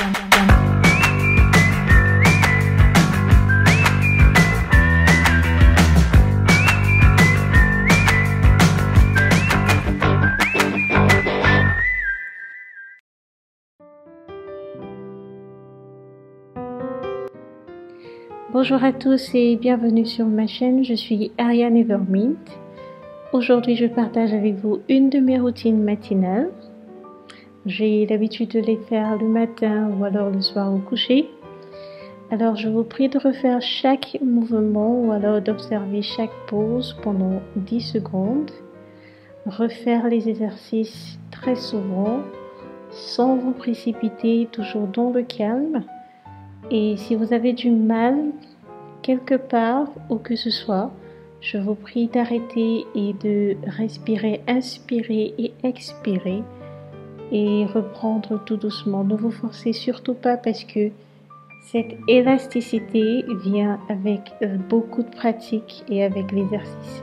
Bonjour à tous et bienvenue sur ma chaîne, je suis Ariane Evermint. Aujourd'hui je partage avec vous une de mes routines matinales. J'ai l'habitude de les faire le matin ou alors le soir au coucher. Alors je vous prie de refaire chaque mouvement ou alors d'observer chaque pause pendant 10 secondes. Refaire les exercices très souvent, sans vous précipiter, toujours dans le calme. Et si vous avez du mal quelque part où que ce soit, je vous prie d'arrêter et de respirer, inspirer et expirer et reprendre tout doucement. Ne vous forcez surtout pas parce que cette élasticité vient avec beaucoup de pratique et avec l'exercice.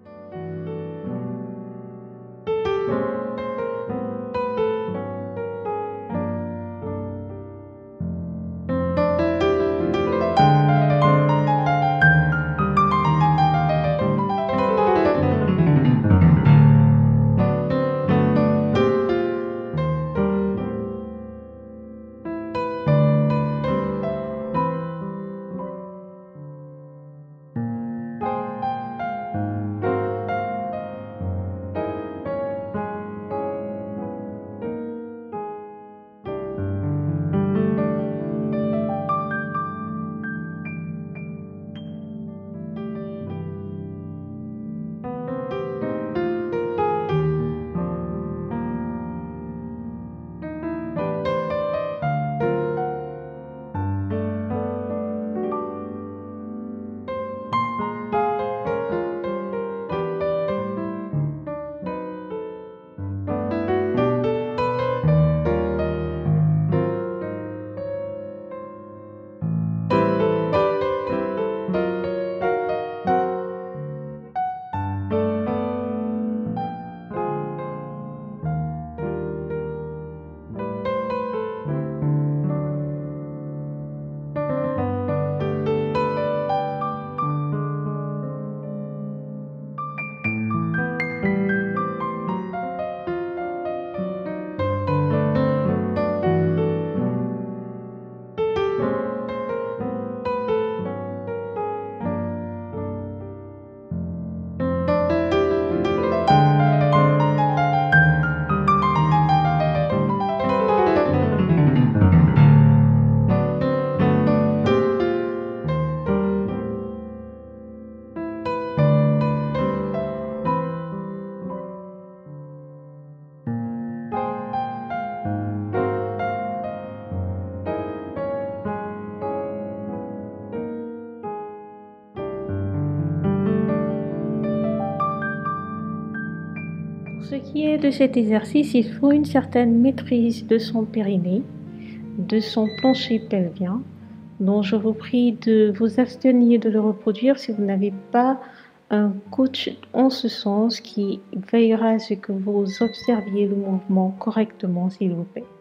Pour ce qui est de cet exercice, il faut une certaine maîtrise de son périnée, de son plancher pelvien. Donc je vous prie de vous abstenir de le reproduire si vous n'avez pas un coach en ce sens qui veillera à ce que vous observiez le mouvement correctement, s'il vous plaît.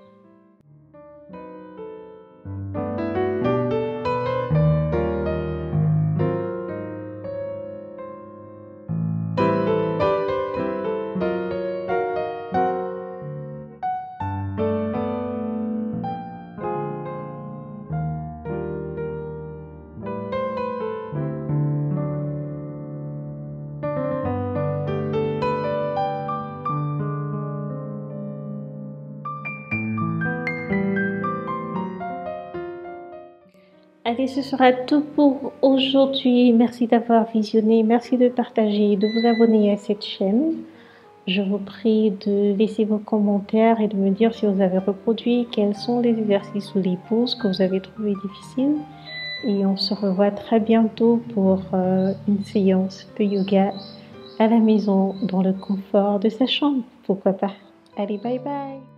Allez, ce sera tout pour aujourd'hui. Merci d'avoir visionné, merci de partager, de vous abonner à cette chaîne. Je vous prie de laisser vos commentaires et de me dire si vous avez reproduit, quels sont les exercices ou les pauses que vous avez trouvé difficiles. Et on se revoit très bientôt pour une séance de yoga à la maison, dans le confort de sa chambre. Pourquoi pas? Allez, bye bye!